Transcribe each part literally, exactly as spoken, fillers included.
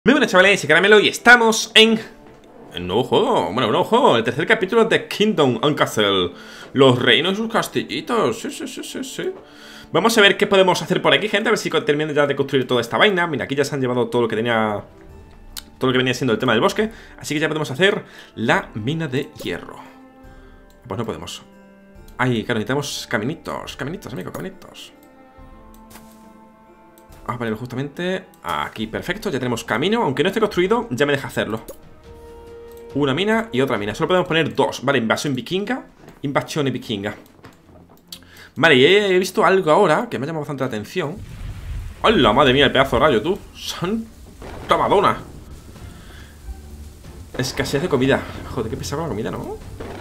Muy buenas chavales, soy Caramelo y estamos en el nuevo juego, bueno, un nuevo juego, el tercer capítulo de Kingdom and Castle. Los reinos y sus castillitos, sí, sí, sí, sí, sí. Vamos a ver qué podemos hacer por aquí, gente, a ver si termino ya de construir toda esta vaina. Mira, aquí ya se han llevado todo lo que tenía, todo lo que venía siendo el tema del bosque. Así que ya podemos hacer la mina de hierro. Pues no podemos. Ay, claro, necesitamos caminitos, caminitos, amigo, caminitos. Vamos a ponerlo justamente aquí, perfecto, ya tenemos camino. Aunque no esté construido, ya me deja hacerlo. Una mina y otra mina, solo podemos poner dos. Vale, invasión vikinga, invasión vikinga. Vale, y he visto algo ahora que me ha llamado bastante la atención. ¡Hola, madre mía, el pedazo de rayo, tú! ¡Santa Madonna! Escasez de comida. Joder, qué pesada la comida, ¿no?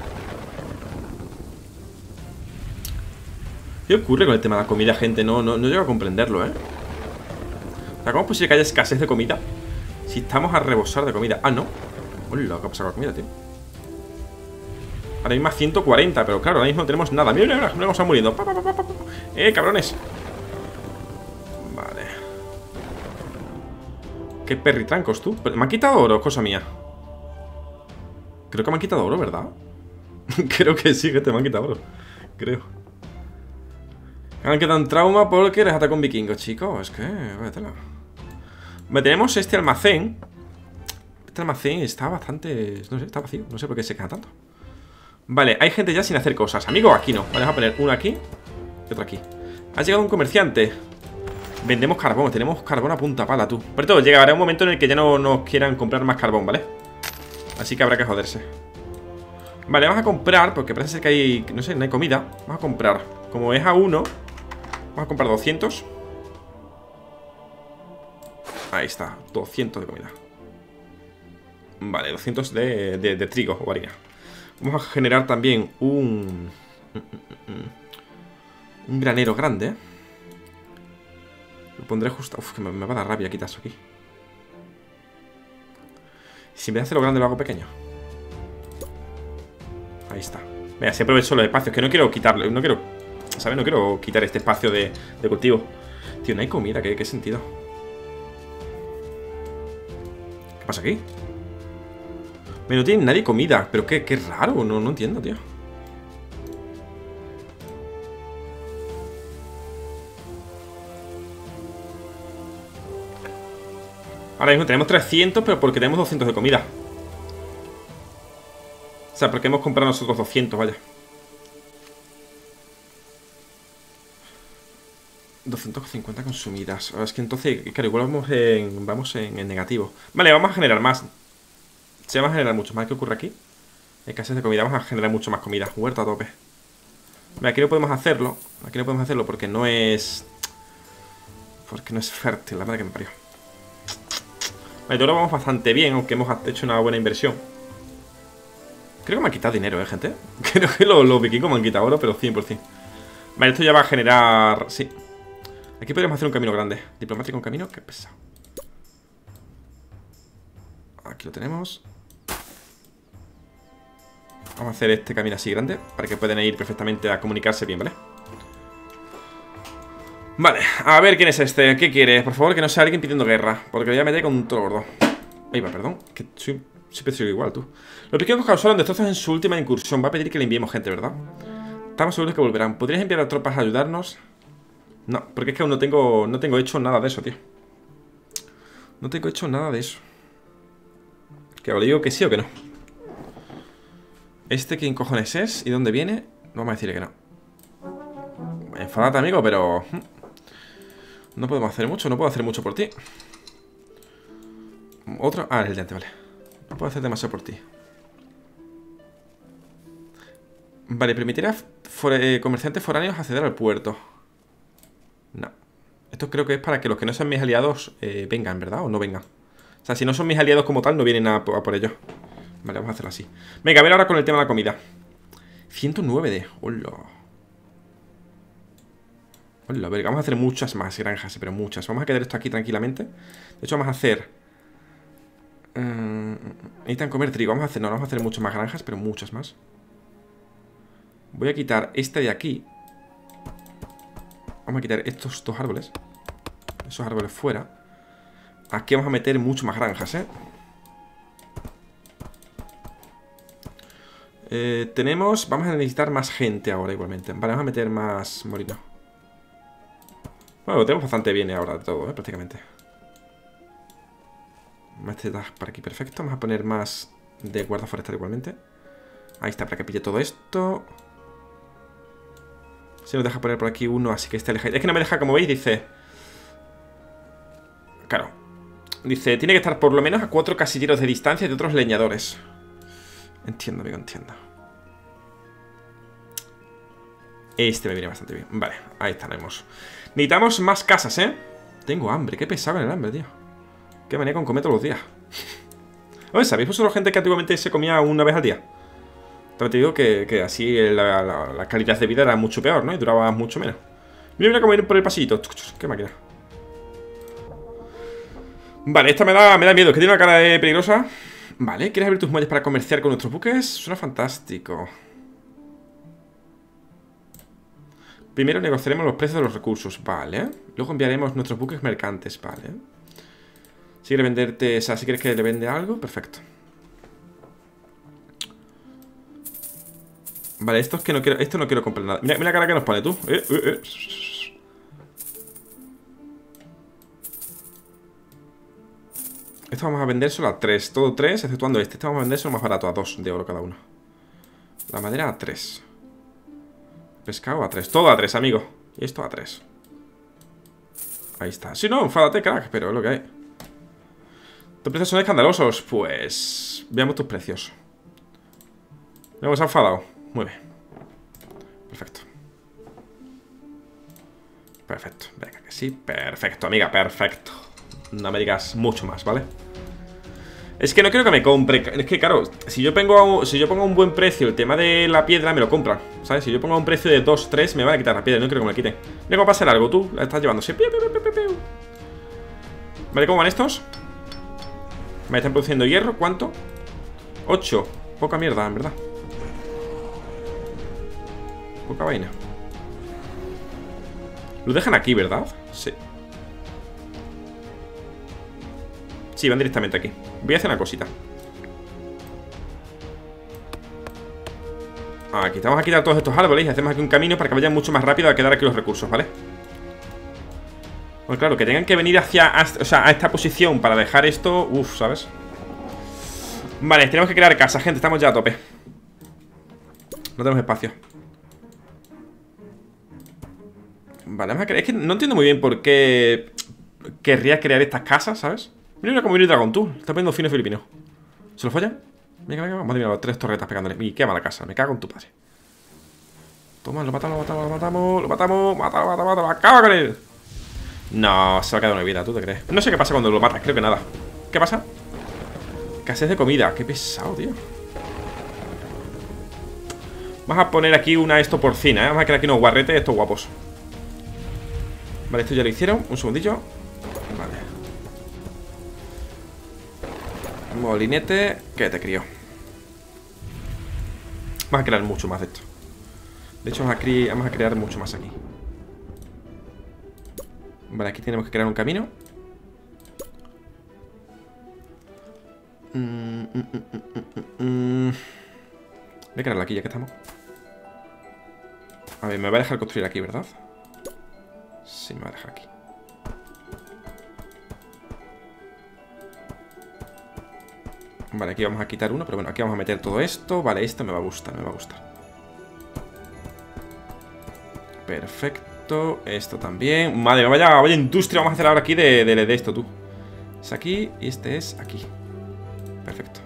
¿Qué ocurre con el tema de la comida, gente? No, no, no llego a comprenderlo, ¿eh? O sea, ¿cómo es posible que haya escasez de comida si estamos a rebosar de comida? Ah, no. Hola, ¿qué ha pasado con la comida, tío? Ahora hay más ciento cuarenta, pero claro, ahora mismo no tenemos nada. Mira, mira, mira, mira cómo están muriendo. Pa, pa, pa, pa, pa. Eh, cabrones. Vale. Qué perritrancos, tú. ¿Me han quitado oro? Cosa mía. Creo que me han quitado oro, ¿verdad? Creo que sí, que te me han quitado oro. Creo. Me han quedado en trauma porque les atacó un vikingo, chicos. Es que, váyatela. Vale, tenemos este almacén. Este almacén está bastante... No sé, está vacío. No sé por qué se queda tanto. Vale, hay gente ya sin hacer cosas. Amigo, aquí no. Vale, vamos a poner uno aquí y otro aquí. Ha llegado un comerciante. Vendemos carbón. Tenemos carbón a punta pala, tú. Por todo, llegará un momento en el que ya no nos quieran comprar más carbón, ¿vale? Así que habrá que joderse. Vale, vamos a comprar, porque parece ser que hay... No sé, no hay comida. Vamos a comprar. Como es a uno, vamos a comprar doscientos. Ahí está, doscientos de comida. Vale, doscientos de, de, de trigo o harina. Vamos a generar también un... Un granero grande. Lo pondré justo... Uf, que me, me va a dar rabia quitar eso aquí. Si en vez de hacerlo grande lo hago pequeño. Ahí está. Venga, si aprovecho los espacios, que no quiero quitarlo. No quiero... ¿Sabes? No quiero quitar este espacio de, de cultivo. Tío, no hay comida, ¿qué, qué sentido? ¿Qué pasa aquí? No tiene nadie comida. Pero qué, qué raro, no, no entiendo, tío. Ahora mismo tenemos trescientos, pero porque tenemos doscientos de comida. O sea, porque hemos comprado nosotros doscientos, vaya. doscientos cincuenta consumidas. Es que entonces, claro, igual vamos en, vamos en, en negativo. Vale, vamos a generar más. Se va a generar mucho más. ¿Qué ocurre aquí? Escasez de comida. Vamos a generar mucho más comida. Huerta a tope. Vale, aquí no podemos hacerlo. Aquí no podemos hacerlo porque no es... Porque no es fértil. La madre que me parió. Vale, ahora vamos bastante bien, aunque hemos hecho una buena inversión. Creo que me han quitado dinero, ¿eh, gente? Creo que los, los vikingos me han quitado oro, pero cien por cien. Vale, esto ya va a generar... Sí. Aquí podríamos hacer un camino grande. Diplomático, un camino, qué pesado. Aquí lo tenemos. Vamos a hacer este camino así grande para que puedan ir perfectamente a comunicarse bien, ¿vale? Vale, a ver quién es este. ¿Qué quiere? Por favor, que no sea alguien pidiendo guerra, porque ya me meté con todo gordo. Ahí va, perdón. Que soy, siempre soy igual, tú. Los vikingos causaron destrozos en su última incursión. Va a pedir que le enviemos gente, ¿verdad? Estamos seguros que volverán. ¿Podrías enviar a tropas a ayudarnos? No, porque es que aún no tengo, no tengo hecho nada de eso, tío. No tengo hecho nada de eso. Que ahora digo que sí o que no. ¿Este quién cojones es? ¿Y dónde viene? Vamos a decirle que no. Enfadate, amigo, pero... No podemos hacer mucho, no puedo hacer mucho por ti. Otro... Ah, el diente, vale. No puedo hacer demasiado por ti. Vale, permitirá for eh, comerciantes foráneos acceder al puerto. No. Esto creo que es para que los que no sean mis aliados eh, vengan, ¿verdad? O no vengan. O sea, si no son mis aliados como tal, no vienen a, a por ellos. Vale, vamos a hacerlo así. Venga, a ver ahora con el tema de la comida. ciento nueve de... Hola. Hola, a ver, vamos a hacer muchas más granjas, pero muchas. Vamos a quedar esto aquí tranquilamente. De hecho, vamos a hacer... Uh, necesitan comer trigo. Vamos a hacer... No, vamos a hacer muchas más granjas, pero muchas más. Voy a quitar este de aquí. Vamos a quitar estos dos árboles. Esos árboles fuera. Aquí vamos a meter mucho más granjas, ¿eh? Eh, tenemos... Vamos a necesitar más gente ahora igualmente. Vale, vamos a meter más molinos. Bueno, lo tenemos bastante bien ahora de todo, ¿eh? Prácticamente. Este da para aquí, perfecto. Vamos a poner más de guarda forestal igualmente. Ahí está, para que pille todo esto. Si nos deja poner por aquí uno, así que esté alejado. Es que no me deja, como veis, dice... Claro. Dice, tiene que estar por lo menos a cuatro casilleros de distancia de otros leñadores. Entiendo, amigo, entiendo. Este me viene bastante bien. Vale, ahí estaremos. Necesitamos más casas, ¿eh? Tengo hambre, qué pesado en el hambre, tío. Qué manía con comer todos los días. Oye, ¿sabéis vosotros gente que antiguamente se comía una vez al día? También te digo que, que así la, la, la calidad de vida era mucho peor, ¿no? Y duraba mucho menos. Mira, mira cómo ir por el pasillito. Qué máquina. Vale, esta me da, me da miedo, que tiene una cara de peligrosa. Vale, ¿quieres abrir tus muelles para comerciar con nuestros buques? Suena fantástico. Primero negociaremos los precios de los recursos, vale. Luego enviaremos nuestros buques mercantes, vale. Si quieres venderte, o sea, si quieres que le vende algo, perfecto. Vale, esto es que no quiero, esto no quiero comprar nada. Mira, mira la cara que nos pone tú. Eh, eh, eh. Esto vamos a vender solo a tres. Todo tres, exceptuando este. Este vamos a vender solo más barato, a dos de oro cada uno. La madera a tres. Pescado a tres. Todo a tres, amigo. Y esto a tres. Ahí está. Sí, no, enfádate, crack, pero es lo que hay. Tus precios son escandalosos. Pues... veamos tus precios. Me hemos enfadado. Muy bien. Perfecto. Perfecto. Venga, que sí. Perfecto, amiga, perfecto. No me digas mucho más, ¿vale? Es que no quiero que me compre. Es que, claro, si yo pongo, si yo pongo a un buen precio el tema de la piedra, me lo compran, ¿sabes? Si yo pongo a un precio de dos, tres, me van a quitar la piedra. No quiero que me la quiten. Mira cómo pasa algo, tú la estás llevando. Sí. Vale, ¿cómo van estos? Me están produciendo hierro. ¿Cuánto? ocho. Poca mierda, en verdad. Poca vaina. Lo dejan aquí, ¿verdad? Sí. Sí, van directamente aquí. Voy a hacer una cosita. Aquí, vamos a quitar todos estos árboles y hacemos aquí un camino para que vayan mucho más rápido a quedar aquí los recursos, ¿vale? Pues claro, que tengan que venir hacia, o sea, a esta posición para dejar esto. Uf, ¿sabes? Vale, tenemos que crear casa, gente, estamos ya a tope. No tenemos espacio. Vale, vamos a crear. Es que no entiendo muy bien por qué querría crear estas casas, ¿sabes? Mira, mira cómo viene el dragón, tú. Está poniendo fino filipino. ¿Se lo follan? Venga, venga, madre mía, tres torretas pegándole. Y quema la casa, me cago en tu padre. Toma, lo matamos, lo matamos, lo matamos, lo matamos, mátalo, mátalo, mátalo, acaba con él. No, se va a quedar una vida, ¿tú te crees? No sé qué pasa cuando lo matas, creo que nada. ¿Qué pasa? Escasez de comida, qué pesado, tío. Vamos a poner aquí una esto porcina, ¿eh? Vamos a crear aquí unos guarretes, estos guapos. Vale, esto ya lo hicieron, un segundillo. Vale. Molinete, que te crió. Vamos a crear mucho más de esto. De hecho, vamos a, cre vamos a crear mucho más aquí. Vale, aquí tenemos que crear un camino. mm, mm, mm, mm, mm. Voy a crearlo aquí ya que estamos. A ver, me va a dejar construir aquí, ¿verdad? Sí, me va a dejar aquí. Vale, aquí vamos a quitar uno, pero bueno, aquí vamos a meter todo esto. Vale, esto me va a gustar, me va a gustar. Perfecto, esto también. Madre mía, vaya, vaya industria vamos a hacer ahora aquí de, de, de esto, tú. Es aquí y este es aquí. Perfecto.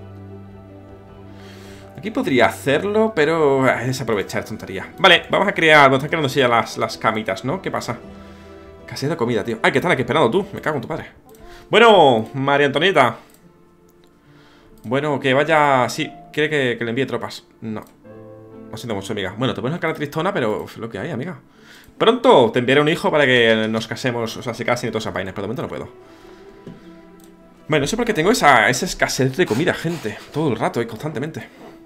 Aquí podría hacerlo, pero es desaprovechar, tontería. Vale, vamos a crear, vamos a estar creando ya las, las camitas, ¿no? ¿Qué pasa? Casi de comida, tío. Ay, ¿qué tal aquí esperando tú? Me cago en tu padre. Bueno, María Antonieta. Bueno, que vaya... Sí, quiere que, que le envíe tropas. No. Lo siento mucho, amiga. Bueno, te pones una cara tristona, pero es lo que hay, amiga. Pronto te enviaré un hijo para que nos casemos. O sea, se casen y todas esas vainas, pero de momento no puedo. Bueno, no sé por qué tengo esa, esa escasez de comida, gente. Todo el rato y constantemente.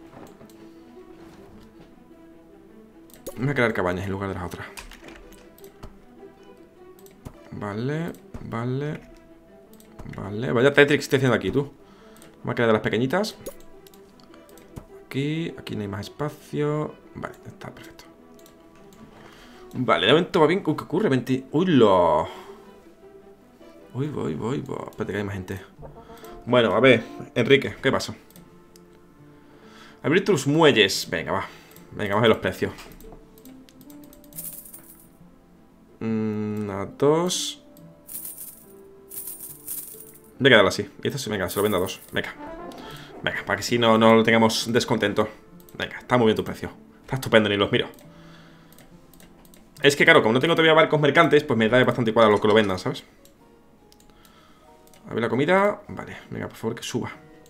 Voy a crear cabañas en lugar de las otras. Vale, vale. Vale, vaya Tetris que estoy haciendo aquí, tú. Máquina de las pequeñitas. Aquí, aquí no hay más espacio. Vale, está perfecto. Vale, de momento va bien. Uy, ¿qué ocurre? veinte... Uy, lo... Uy, voy, voy, voy. Espérate que hay más gente. Bueno, a ver, Enrique, ¿qué pasó? Abrir tus muelles. Venga, va. Venga, vamos a ver los precios. Una, dos. Voy a quedarlo así. Y esto sí, venga, se lo vendo a dos. Venga. Venga, para que si no, no lo tengamos descontento. Venga, está muy bien tu precio. Está estupendo, ni los miro. Es que claro, como no tengo todavía barcos mercantes, pues me da bastante igual a lo que lo vendan, ¿sabes? A ver la comida. Vale, venga, por favor, que suba.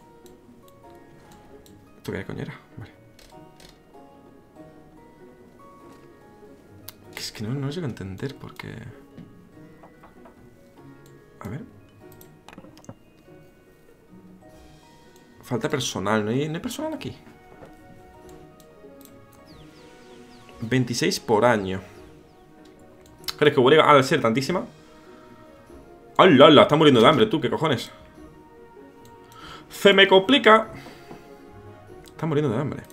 ¿Esto qué coñera? Vale. Es que no, no llego a entender porque... A ver. Falta personal, ¿no hay, no hay personal aquí? veintiséis por año. ¿Crees que huele al ser tantísima? ¡Hala, hala! Está muriendo de hambre, tú, ¿qué cojones? ¡Se me complica! Está muriendo de hambre.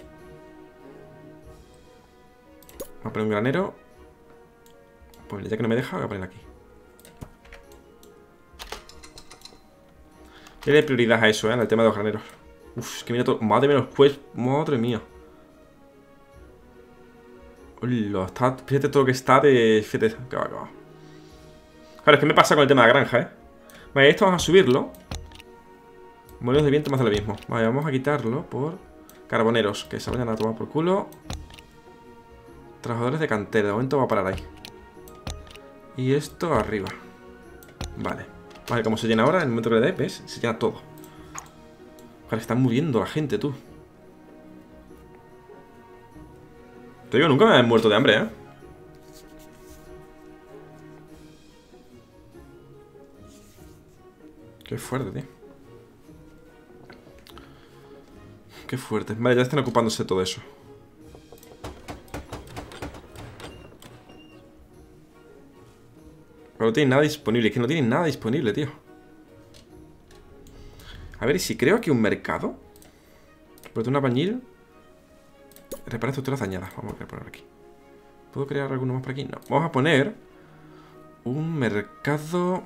Voy a poner un granero. Pues ya que no me deja, voy a poner aquí. Tiene prioridad a eso, ¿eh? Al tema de los graneros. Uf, es que mira todo. Madre mía, pues. Madre mía. Hola, está. Fíjate todo lo que está de. Fíjate. Que va, que va. Claro, es que me pasa con el tema de la granja, ¿eh? Vale, esto vamos a subirlo. Molinos de viento más de lo mismo. Vale, vamos a quitarlo por carboneros. Que se vayan a tomar por culo. Trabajadores de cantera. De momento va a parar ahí. Y esto arriba. Vale. Vale, como se llena ahora, en el momento que le dé, ¿ves? Se llena todo. Ojalá, están muriendo la gente, tú. Te digo, nunca me he muerto de hambre, ¿eh? Qué fuerte, tío. Qué fuerte. Vale, ya están ocupándose de todo eso. Pero no tienen nada disponible. Es que no tienen nada disponible, tío. A ver, ¿y si creo aquí un mercado? Pero una bañil. Repara estructuras dañadas. Vamos a poner aquí. ¿Puedo crear alguno más por aquí? No. Vamos a poner un mercado.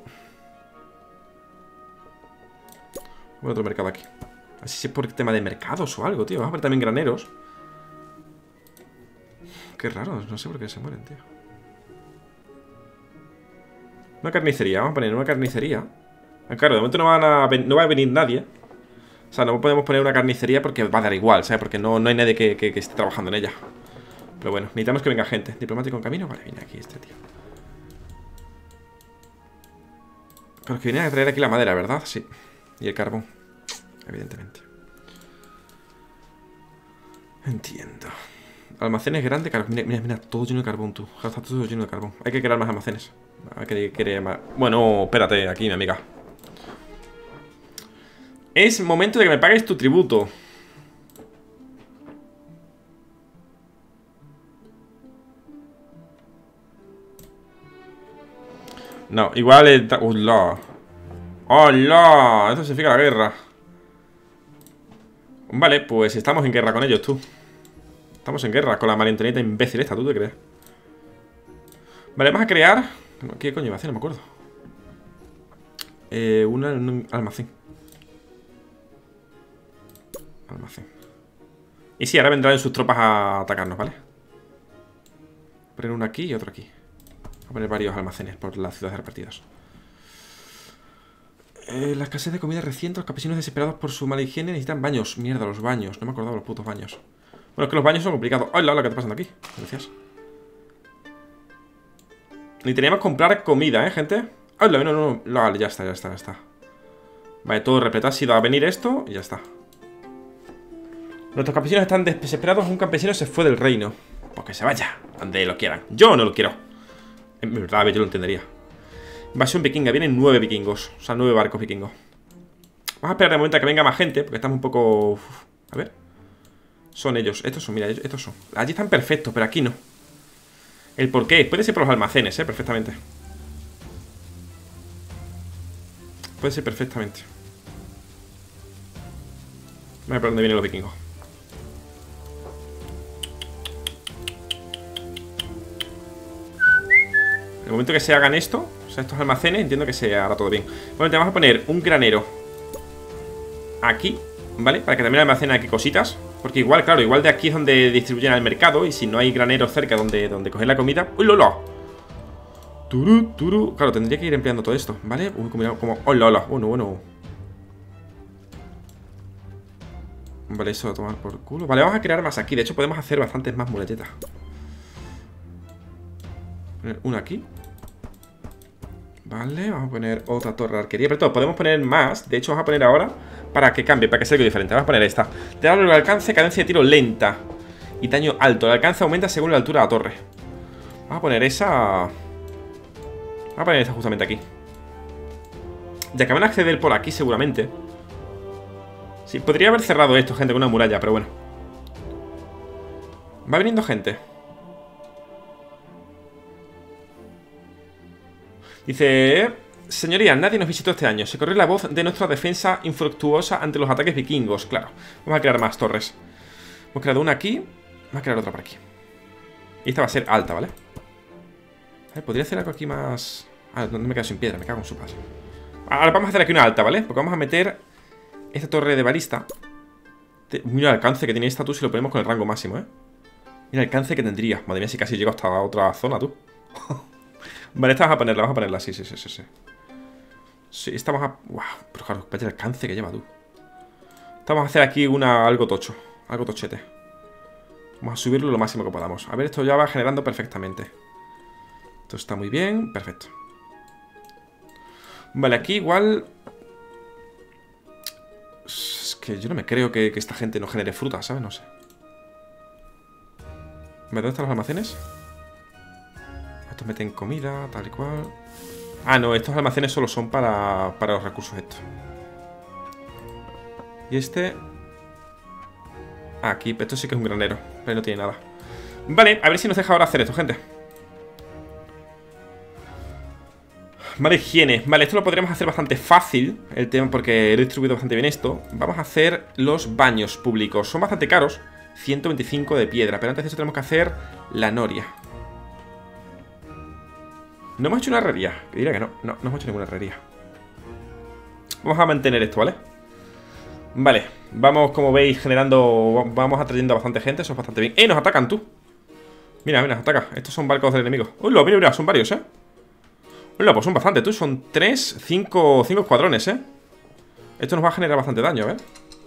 Bueno, otro mercado aquí. Así si es por tema de mercados o algo, tío. Vamos a poner también graneros. Qué raro, no sé por qué se mueren, tío. Una carnicería, vamos a poner una carnicería. Claro, de momento no, van a no va a venir nadie. O sea, no podemos poner una carnicería porque va a dar igual, ¿sabes? Porque no, no hay nadie que, que, que esté trabajando en ella. Pero bueno, necesitamos que venga gente. Diplomático en camino, vale, viene aquí este tío. Claro, que viene a traer aquí la madera, ¿verdad? Sí. Y el carbón, evidentemente. Entiendo. Almacenes grandes, claro, mira, mira, mira, todo lleno de carbón, tú. Está todo lleno de carbón. Hay que crear más almacenes. Hay que crear más. Bueno, espérate, aquí, mi amiga. Es momento de que me pagues tu tributo. No, igual el... ¡Hola! ¡Hola! Esto significa la guerra. Vale, pues estamos en guerra con ellos, tú. Estamos en guerra con la maritoneta imbécil esta, ¿tú te crees? Vale, vamos a crear... ¿Qué coño iba a hacer? No me acuerdo. Eh, una, un almacén. Almacén. Y sí, ahora vendrán sus tropas a atacarnos, ¿vale? Poner uno aquí y otro aquí. Voy a poner varios almacenes por las ciudades repartidas. Eh, la escasez de comida reciente. Los campesinos desesperados por su mala higiene necesitan baños. Mierda, los baños. No me acordaba de los putos baños. Bueno, es que los baños son complicados. ¡Hola, hola! ¿Qué está pasando aquí? Gracias. Ni teníamos que comprar comida, ¿eh, gente? ¡Hola! No, no, no. Vale, ya está, ya está, ya está. Vale, todo repleto. Ha sido a venir esto y ya está. Nuestros campesinos están desesperados. Un campesino se fue del reino. Pues que se vaya, donde lo quieran. Yo no lo quiero. En verdad, a ver, yo lo entendería. Invasión vikinga, vienen nueve vikingos. O sea, nueve barcos vikingos. Vamos a esperar de momento a que venga más gente, porque estamos un poco... Uf, a ver. Son ellos, estos son, mira, estos son. Allí están perfectos, pero aquí no. El por qué, puede ser por los almacenes, eh, perfectamente. Puede ser perfectamente. A ver por dónde vienen los vikingos. En el momento que se hagan esto, o sea, estos almacenes, entiendo que se hará todo bien. Bueno, te vamos a poner un granero aquí, ¿vale? Para que también almacenen aquí cositas. Porque igual, claro, igual de aquí es donde distribuyen al mercado. Y si no hay graneros cerca donde, donde coger la comida. ¡Uy, lola! Turu, turu. Claro, tendría que ir empleando todo esto, ¿vale? Uy, como, como... ¡Oh, lola! Bueno, bueno. Vale, eso a tomar por culo. Vale, vamos a crear más aquí. De hecho, podemos hacer bastantes más muletetas. Poner una aquí. Vale, vamos a poner otra torre de arquería. Pero todo, podemos poner más. De hecho, vamos a poner ahora para que cambie, para que sea algo diferente. Vamos a poner esta. Te da el alcance, cadencia de tiro lenta y daño alto. El alcance aumenta según la altura de la torre. Vamos a poner esa. Vamos a poner esta justamente aquí. Ya que van a acceder por aquí seguramente. Sí, podría haber cerrado esto, gente, con una muralla, pero bueno. Va viniendo gente. Dice... Señoría, nadie nos visitó este año. Se corrió la voz de nuestra defensa infructuosa ante los ataques vikingos. Claro, vamos a crear más torres. Hemos creado una aquí. Vamos a crear otra por aquí. Y esta va a ser alta, ¿vale? A ver, podría hacer algo aquí más... Ah, no me quedo sin piedra, me cago en su padre. Ahora vamos a hacer aquí una alta, ¿vale? Porque vamos a meter esta torre de balista. Mira el alcance que tiene esta, tú, si lo ponemos con el rango máximo, ¿eh? Mira el alcance que tendría. Madre mía, si casi llego hasta otra zona, tú. Vale, esta vamos a ponerla, vamos a ponerla, sí, sí, sí, sí, sí. Sí, esta vamos a... Wow, pero claro, espérate el alcance que lleva, tú. Esta vamos a hacer aquí una... algo tocho, algo tochete. Vamos a subirlo lo máximo que podamos. A ver, esto ya va generando perfectamente. Esto está muy bien, perfecto. Vale, aquí igual... Es que yo no me creo que, que esta gente no genere fruta, ¿sabes? No sé. ¿Dónde están los almacenes? Estos meten comida, tal y cual. Ah, no, estos almacenes solo son para, para los recursos estos. Y este... Aquí, esto sí que es un granero, pero no tiene nada. Vale, a ver si nos deja ahora hacer esto, gente. Vale, higiene. Vale, esto lo podríamos hacer bastante fácil, el tema, porque he distribuido bastante bien esto. Vamos a hacer los baños públicos. Son bastante caros, ciento veinticinco de piedra. Pero antes de eso tenemos que hacer la noria. ¿No hemos hecho una herrería? Que diría que no, no, no hemos hecho ninguna herrería. Vamos a mantener esto, ¿vale? Vale, vamos, como veis, generando... Vamos atrayendo a bastante gente, eso es bastante bien. ¡Eh, nos atacan, tú! Mira, mira, nos ataca. Estos son barcos del enemigo. ¡Uy, mira, mira, son varios, ¿eh? Hola, pues son bastante, tú, son tres, cinco, cinco escuadrones, ¿eh? Esto nos va a generar bastante daño, a ver.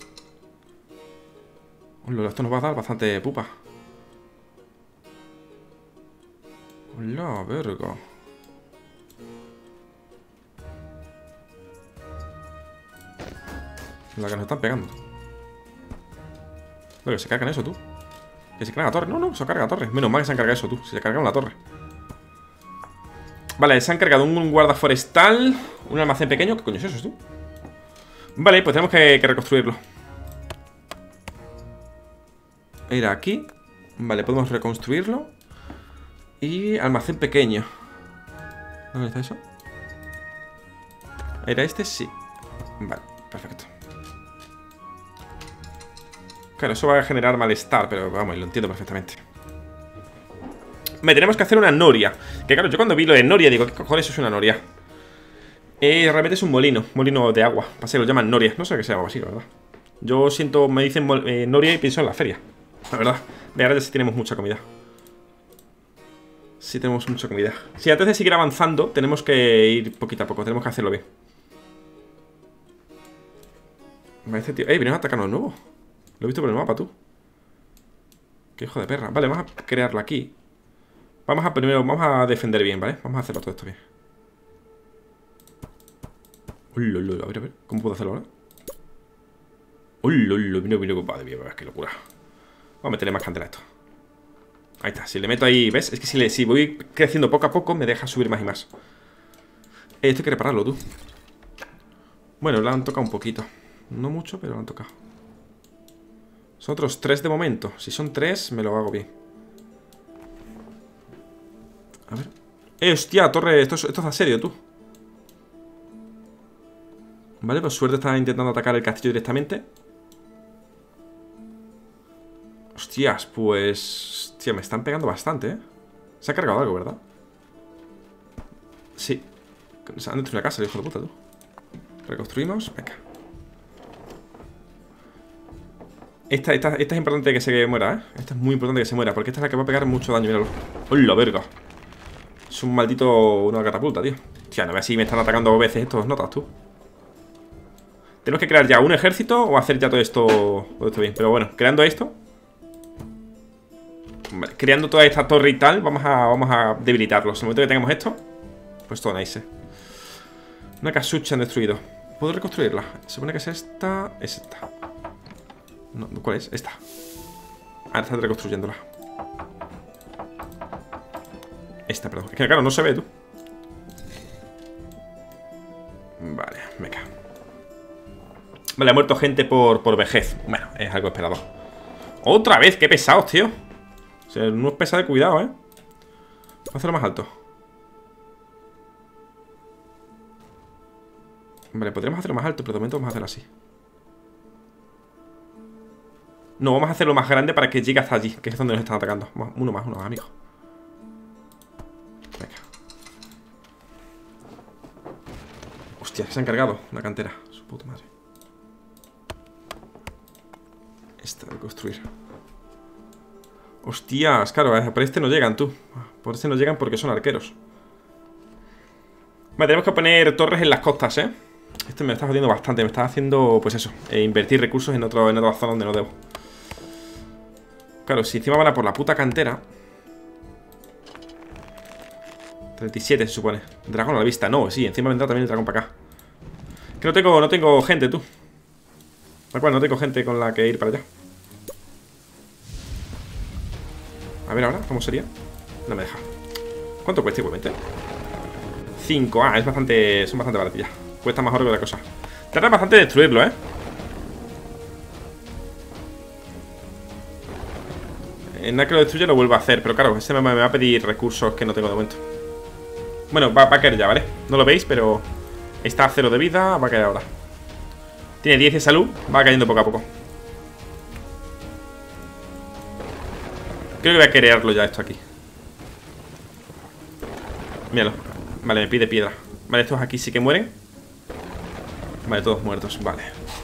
Hola, esto nos va a dar bastante pupa. Hola, verga. La que nos están pegando. Lo que se cargan eso, tú. Que se carga la torre. No, no, se carga la torre. Menos mal que se han cargado eso, tú. Si se cargaron la torre. Vale, se han cargado un guarda forestal, un almacén pequeño. ¿Qué coño es eso, tú? Vale, pues tenemos que, que reconstruirlo. Era aquí. Vale, podemos reconstruirlo. Y almacén pequeño. ¿Dónde está eso? ¿Era este? Sí. Vale, perfecto. Claro, eso va a generar malestar, pero vamos, lo entiendo perfectamente. Me tenemos que hacer una noria. Que claro, yo cuando vi lo de noria digo, ¿qué cojones es una noria? Eh, realmente es un molino, molino de agua. Pasa que lo llaman noria, no sé qué se llama así, la verdad. Yo siento, me dicen eh, noria y pienso en la feria. La verdad, de ahora ya sí tenemos mucha comida. Sí tenemos mucha comida. Sí, antes de seguir avanzando, tenemos que ir poquito a poco, tenemos que hacerlo bien. Este tío... ¡Eh, vienen a atacarnos de nuevo! Lo he visto por el mapa, tú. Qué hijo de perra. Vale, vamos a crearlo aquí. Vamos a primero, vamos a defender bien, ¿vale? Vamos a hacerlo todo esto bien. Uy, a ver, a ver, ¿cómo puedo hacerlo ahora? Uy, mira, mira, madre mía, qué locura. Vamos a meterle más candela a esto. Ahí está, si le meto ahí, ¿ves? Es que si, le, si voy creciendo poco a poco, me deja subir más y más. Eh, esto hay que repararlo, tú. Bueno, lo han tocado un poquito. No mucho, pero lo han tocado. Son otros tres de momento. Si son tres, me lo hago bien. A ver. Eh, hostia, torre. Esto es, esto es a serio, tú. Vale, pues suerte está intentando atacar el castillo directamente. Hostias, pues... Hostia, me están pegando bastante, ¿eh? Se ha cargado algo, ¿verdad? Sí. Se han destruido una casa, el hijo de puta, tú. Reconstruimos, venga. Esta, esta, esta es importante que se muera, ¿eh? Esta es muy importante que se muera, porque esta es la que va a pegar mucho daño, míralo. ¡Hola, verga! Es un maldito... una catapulta, tío. Tía, no veas si me están atacando dos veces estos notas, tú. Tenemos que crear ya un ejército o hacer ya todo esto, todo esto bien. Pero bueno, creando esto, vale, creando toda esta torre y tal, vamos a, vamos a debilitarlos. En el momento que tengamos esto, pues todo nice. Una casucha han destruido. ¿Puedo reconstruirla? Se supone que es esta. Es esta. No, ¿cuál es? Esta. Ahora está reconstruyéndola. Esta, perdón. Es que claro, no se ve, tú. Vale, venga. Vale, ha muerto gente por, por vejez. Bueno, es algo esperado. Otra vez, qué pesados, tío. O sea, no es pesado de cuidado, ¿eh? Vamos a hacerlo más alto. Vale, podríamos hacerlo más alto, pero de momento vamos a hacerlo así. No, vamos a hacerlo más grande para que llegue hasta allí, que es donde nos están atacando. Uno más, uno más, amigo. Venga. Hostia, se han cargado una cantera. Su puta madre. Esta de construir. Hostias, claro, por este no llegan, tú. Por este no llegan porque son arqueros. Vale, tenemos que poner torres en las costas, ¿eh? Esto me está jodiendo bastante. Me está haciendo, pues eso, eh, invertir recursos en, otro, en otra zona donde no debo. Claro, si encima van a por la puta cantera. treinta y siete se supone. Dragón a la vista, no, sí, encima vendrá también el dragón para acá. Que no tengo, no tengo gente, tú. Tal cual, no tengo gente con la que ir para allá. A ver ahora, ¿cómo sería? No me deja. ¿Cuánto cuesta igualmente? cinco, ah, es bastante... son bastante baratillas. Cuesta mejor que la cosa. Tarda bastante destruirlo, ¿eh? En nada que lo destruya lo vuelvo a hacer. Pero claro, ese me, me va a pedir recursos que no tengo de momento. Bueno, va, va a caer ya, ¿vale? No lo veis, pero... está a cero de vida, va a caer ahora. Tiene diez de salud, va cayendo poco a poco. Creo que voy a crearlo ya esto aquí. Míralo. Vale, me pide piedra. Vale, estos aquí sí que mueren. Vale, todos muertos, vale.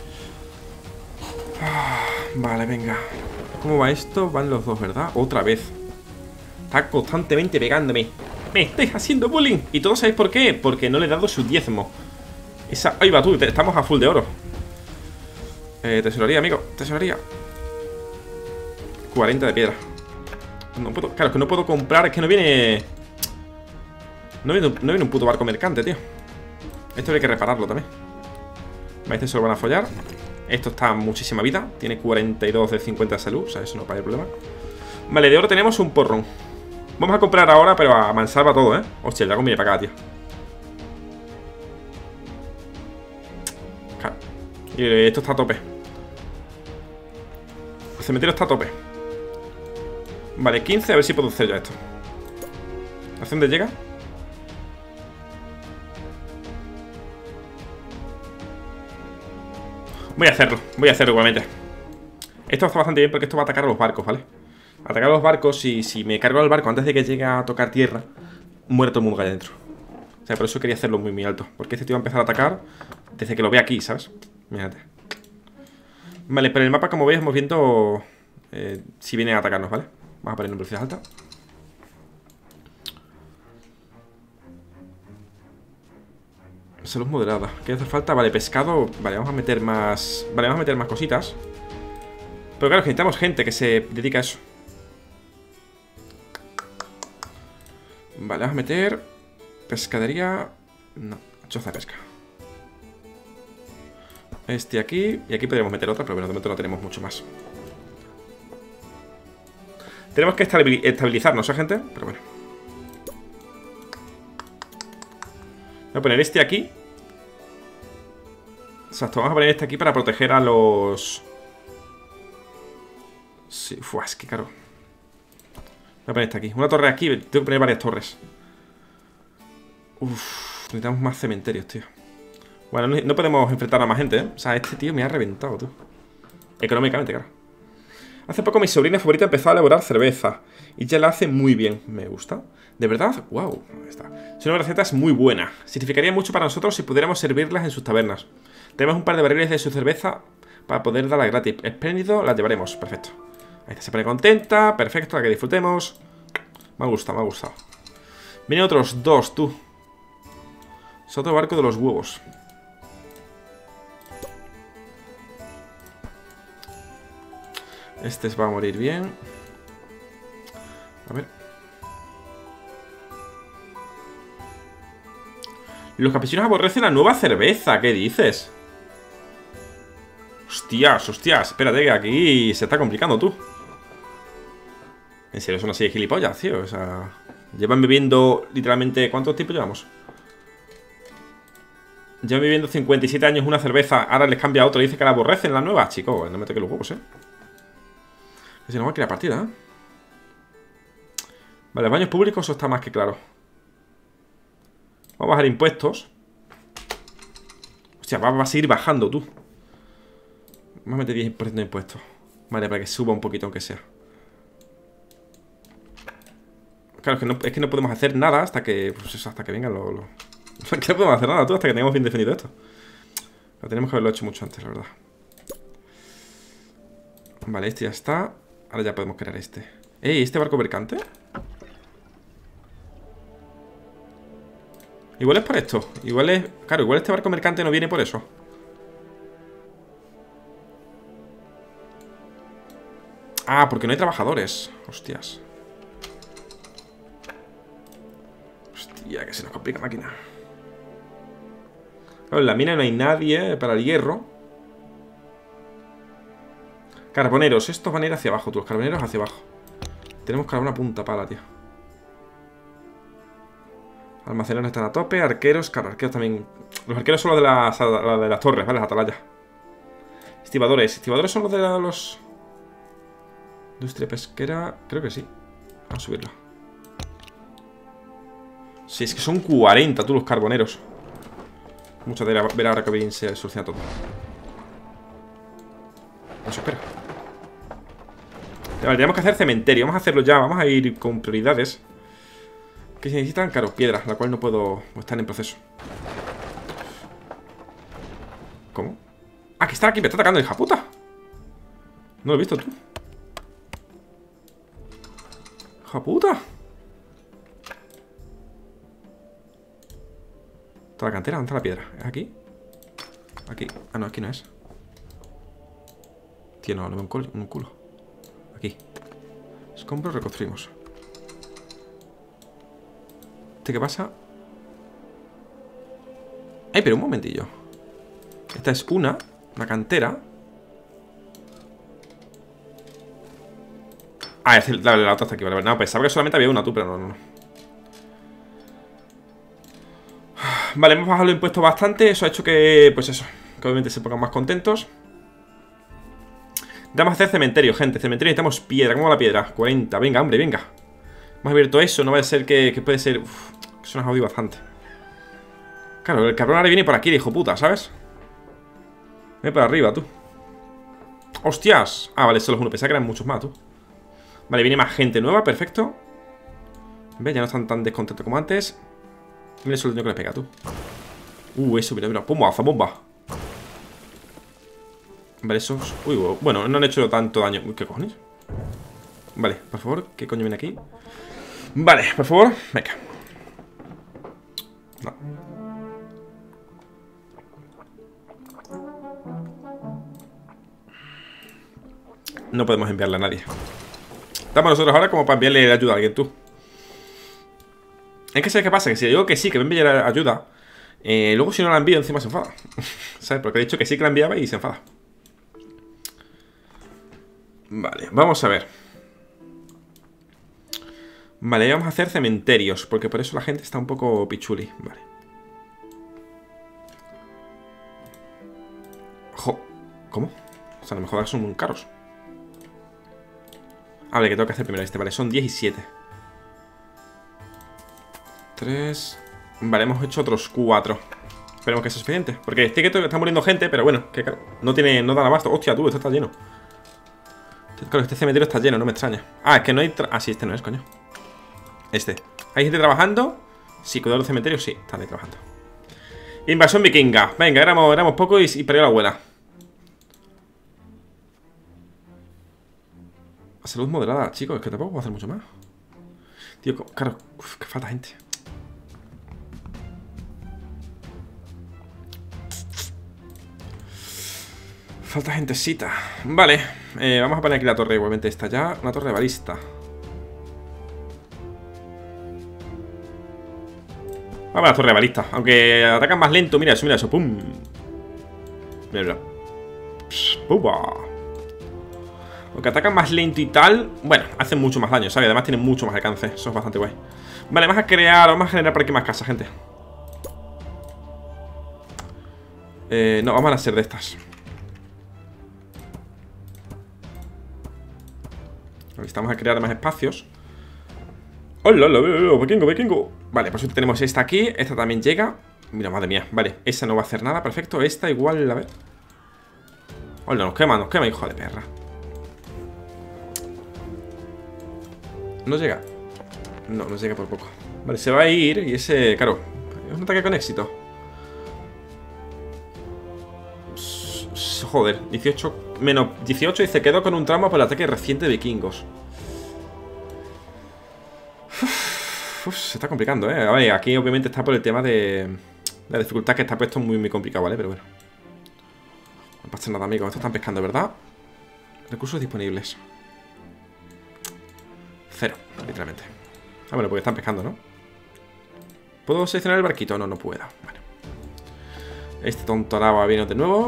ah, Vale, venga. ¿Cómo va esto? Van los dos, ¿verdad? Otra vez. Está constantemente pegándome. Me estáis haciendo bullying. ¿Y todos sabéis por qué? Porque no le he dado su diezmo. Esa... ahí va tú, estamos a full de oro. eh, Tesorería, amigo, tesorería. cuarenta de piedra. No puedo, claro, es que no puedo comprar. Es que no viene... No viene, no viene un puto barco mercante, tío. Esto hay que repararlo también. Este se lo van a follar. Esto está en muchísima vida. Tiene cuarenta y dos de cincuenta de salud. O sea, eso no para el problema. Vale, de oro tenemos un porrón. Vamos a comprar ahora, pero a mansalva todo, ¿eh? Hostia, el dragón viene para acá, tío. Claro. Y esto está a tope. El cementerio está a tope. Vale, quince, a ver si puedo hacer yo esto. ¿Hacia dónde llega? Voy a hacerlo, voy a hacerlo igualmente. Esto está bastante bien porque esto va a atacar a los barcos, ¿vale? Atacar a los barcos y si me cargo al barco antes de que llegue a tocar tierra, muerto el mundo allá adentro. O sea, por eso quería hacerlo muy muy alto. Porque este tío va a empezar a atacar desde que lo ve aquí, ¿sabes? Fíjate. Vale, pero en el mapa, como veis, vamos viendo eh, si viene a atacarnos, ¿vale? Vamos a poner en velocidad alta. Salud moderada. ¿Qué hace falta? Vale, pescado. Vale, vamos a meter más... Vale, vamos a meter más cositas. Pero claro, que necesitamos gente que se dedica a eso. Vale, vamos a meter... pescadería... No, choza de pesca. Este aquí. Y aquí podríamos meter otra, pero bueno, de momento no tenemos mucho más. Tenemos que estabilizarnos, ¿eh, gente? Pero bueno. Voy a poner este aquí. Exacto, vamos a poner este aquí para proteger a los... Sí, fue, es que claro. Voy a poner este aquí. Una torre aquí, tengo que poner varias torres. Uff, necesitamos más cementerios, tío. Bueno, no, no podemos enfrentar a más gente, ¿eh? O sea, este tío me ha reventado, tú. Económicamente, claro. Hace poco mi sobrina favorita empezó a elaborar cerveza y ya la hace muy bien. Me gusta. ¿De verdad? ¡Wow! Ahí está. Es una receta muy buena. Significaría mucho para nosotros si pudiéramos servirlas en sus tabernas. Tenemos un par de barriles de su cerveza para poder darla gratis. Espléndido, la llevaremos. Perfecto. Ahí está, se pone contenta. Perfecto, la que disfrutemos. Me ha gustado, me ha gustado. Vienen otros dos, tú. Es otro barco de los huevos. Este va a morir bien. A ver. Los campesinos aborrecen la nueva cerveza. ¿Qué dices? Hostias, hostias. Espérate que aquí se está complicando, tú. En serio, son así de gilipollas, tío. O sea, llevan viviendo literalmente... ¿Cuánto tiempo llevamos? Llevan viviendo cincuenta y siete años una cerveza. Ahora les cambia a otro y dice que la aborrecen la nueva. Chico, no me toques los huevos, eh. Que si no va a crear partida, ¿eh? Vale, baños públicos, eso está más que claro. Vamos a bajar impuestos. Hostia, va, va a seguir bajando, tú. Vamos a meter diez por ciento de impuestos. Vale, para que suba un poquito, aunque sea. Claro, es que no, es que no podemos hacer nada hasta que... Pues eso, hasta que vengan los... Lo... Es que no podemos hacer nada, tú, hasta que tengamos bien definido esto. Pero tenemos que haberlo hecho mucho antes, la verdad. Vale, este ya está. Ahora ya podemos crear este. Ey, ¿este barco mercante? Igual es por esto. Igual es... Claro, igual este barco mercante no viene por eso. Ah, porque no hay trabajadores. Hostias. Hostia, que se nos complica máquina. Claro, en la mina no hay nadie para el hierro. Carboneros, estos van a ir hacia abajo, tú, los carboneros hacia abajo. Tenemos que dar una punta pala, tío. Almaceneros están a tope, arqueros, claro, arqueros también. Los arqueros son los de las, la de las torres, ¿vale? Las atalayas. Estibadores, estibadores son los de los... Industria pesquera, creo que sí. Vamos a subirlo. Sí, es que son cuarenta, tú, los carboneros. Mucho de ver ahora que bien se soluciona todo. Nos espera. Vale, tenemos que hacer cementerio. Vamos a hacerlo ya. Vamos a ir con prioridades. Que se necesitan, claro, piedra, la cual no puedo estar en proceso. ¿Cómo? Ah, que está aquí, me está atacando, hija puta. No lo he visto, tú. Hija puta. ¿Está la cantera? ¿Dónde está la piedra? ¿Es aquí? Aquí. Ah, no, aquí no es. Tío, no, no veo un culo. Un culo. Aquí. Escombros, reconstruimos. ¿Este qué pasa? Ay, pero un momentillo. Esta es una, una cantera. Ah, es el, la, la otra está aquí, vale, vale. No, pensaba que solamente había una, tú, pero no, no, no. Vale, hemos bajado los impuestos bastante. Eso ha hecho que, pues eso, que obviamente se pongan más contentos. Vamos a hacer cementerio, gente. Cementerio necesitamos piedra. ¿Cómo va la piedra? cuarenta. Venga, hombre, venga. Hemos abierto eso. No vaya a ser que, que puede ser... Uf, que se nos ha jodido bastante. Claro, el cabrón ahora viene por aquí, hijo puta, ¿sabes? Viene por arriba, tú. ¡Hostias! Ah, vale, solo es uno. Pensaba que eran muchos más, tú. Vale, viene más gente nueva, perfecto. ¿Ves? Ya no están tan descontentos como antes. Mira eso lo tengo que le pega, tú. Uh, eso, mira, mira. Bomba, bomba. Vale, esos... Uy, bueno, no han hecho tanto daño. Uy, ¿qué cojones? Vale, por favor, ¿qué coño viene aquí? Vale, por favor, venga. No. No podemos enviarle a nadie. Estamos nosotros ahora como para enviarle ayuda a alguien, tú. Es que ¿sabes qué pasa? Que si le digo que sí, que me enviara ayuda, eh, luego si no la envío encima se enfada. ¿Sabes? Porque he dicho que sí que la enviaba y se enfada. Vale, vamos a ver. Vale, vamos a hacer cementerios, porque por eso la gente está un poco pichuli. Vale. Jo, ¿cómo? O sea, a lo mejor son muy caros. Ah, vale, que tengo que hacer primero este. Vale, son diez y siete. tres. Vale, hemos hecho otros cuatro. Esperemos que sea suficiente. Porque este que está muriendo gente, pero bueno, que claro, no tiene, no da abasto. Hostia, tú, esto está lleno. Claro, este cementerio está lleno, no me extraña. Ah, es que no hay... Ah, sí, este no es, coño. Este. ¿Hay gente trabajando? Sí, cuidado del cementerio, sí, están ahí trabajando. Invasión vikinga. Venga, éramos, éramos pocos y, y perdió la abuela. Salud moderada, chicos, es que tampoco puedo hacer mucho más. Tío, claro, uf, que falta gente. Falta gentecita. Vale, eh, vamos a poner aquí la torre, igualmente esta ya. Una torre de balista. Vamos a la torre de balista. Aunque atacan más lento, mira eso, mira eso. Pum. Mira, mira. Pupa. Aunque atacan más lento y tal, bueno, hacen mucho más daño, ¿sabes? Además tienen mucho más alcance. Eso es bastante guay. Vale, vamos a crear, vamos a generar por aquí más casas, gente. Eh, no, vamos a hacer de estas. Necesitamos a crear más espacios. ¡Hola, hola, hola, vikingo, vikingo! Vale, por suerte tenemos esta aquí. Esta también llega. Mira, madre mía. Vale, esa no va a hacer nada, perfecto. Esta igual, a ver. Hola, nos quema, nos quema, hijo de perra. No llega. No, no llega por poco. Vale, se va a ir y ese, claro, es un ataque con éxito. Joder, dieciocho menos dieciocho y se quedó con un trauma por el ataque reciente de vikingos. Uf, uf, se está complicando, eh. A ver, aquí obviamente está por el tema de la dificultad, que está puesto muy, muy complicado, ¿vale? Pero bueno. No pasa nada, amigos. Esto están pescando, ¿verdad? Recursos disponibles. Cero, literalmente. Ah, bueno, porque están pescando, ¿no? ¿Puedo seleccionar el barquito? No, no puedo. Vale. Este tonto lava viene de nuevo.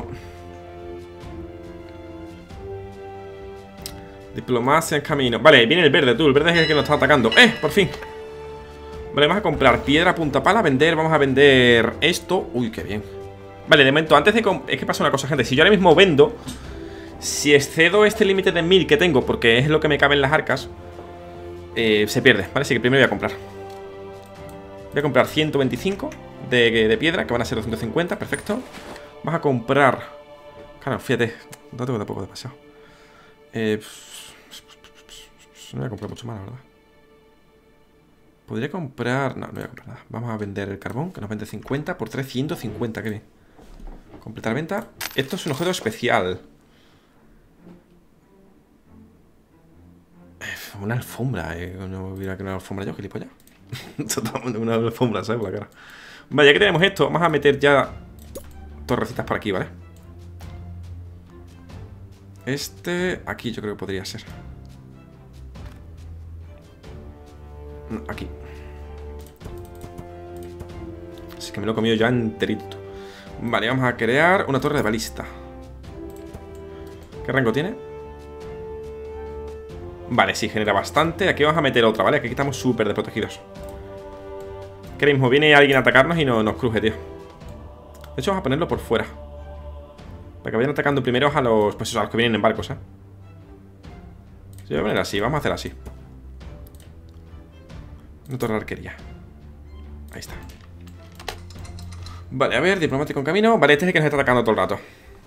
Diplomacia en camino. Vale, viene el verde, tú. El verde es el que nos está atacando. ¡Eh! Por fin. Vale, vamos a comprar piedra, punta pala, vender. Vamos a vender esto. Uy, qué bien. Vale, de momento, antes de... Es que pasa una cosa, gente. Si yo ahora mismo vendo, si excedo este límite de mil que tengo, porque es lo que me cabe en las arcas, eh, se pierde, ¿vale? Así que primero voy a comprar. Voy a comprar ciento veinticinco de, de piedra, que van a ser doscientos cincuenta, perfecto. Vamos a comprar... Claro, fíjate, no tengo tampoco demasiado. Eh... No voy a comprar mucho más, la verdad. Podría comprar... No, no voy a comprar nada. Vamos a vender el carbón, que nos vende cincuenta por trescientos cincuenta, qué bien. Completar venta. Esto es un objeto especial. Una alfombra, eh. No hubiera que una alfombra yo, gilipollas. Totalmente una alfombra, ¿sabes? Por la cara. Vale, ya que tenemos esto, vamos a meter ya torrecitas por aquí, ¿vale? Este... Aquí yo creo que podría ser. Aquí. Así que me lo he comido ya enterito. Vale, vamos a crear una torre de balista. ¿Qué rango tiene? Vale, sí, genera bastante. Aquí vamos a meter otra, ¿vale? Aquí estamos súper desprotegidos. Que ahora mismo viene alguien a atacarnos y no, nos cruje, tío. De hecho, vamos a ponerlo por fuera, para que vayan atacando primero a los... Pues eso, a los que vienen en barcos, ¿eh? Sí, voy a poner así, vamos a hacer así. Una torre de arquería. Ahí está. Vale, a ver, diplomático en camino. Vale, este es el que nos está atacando todo el rato.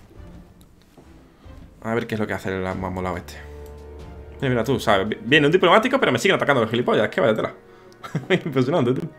A ver qué es lo que hace el más molado este. Mira, mira tú, ¿sabes? Viene un diplomático, pero me siguen atacando los gilipollas. Es que vaya tela. Impresionante, tú.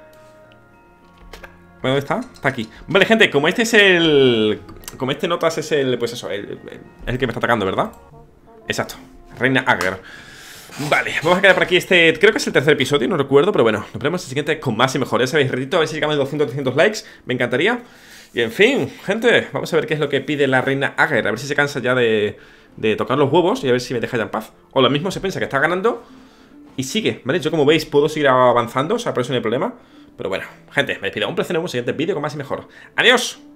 ¿Dónde está? Está aquí. Vale, gente, como este es el... Como este notas es el... Pues eso, el, el, el que me está atacando, ¿verdad? Exacto. Reina Ager. Vale, vamos a quedar por aquí este... Creo que es el tercer episodio, no recuerdo, pero bueno, nos veremos en el siguiente con más y mejor. Ya sabéis, retito, a ver si llegamos a doscientos, trescientos likes. Me encantaría. Y en fin, gente, vamos a ver qué es lo que pide la Reina Ager. A ver si se cansa ya de, de tocar los huevos y a ver si me deja ya en paz. O lo mismo se piensa que está ganando y sigue, ¿vale? Yo, como veis, puedo seguir avanzando, o sea, por eso no hay problema. Pero bueno, gente, me despido. Un placer en un siguiente vídeo con más y mejor. ¡Adiós!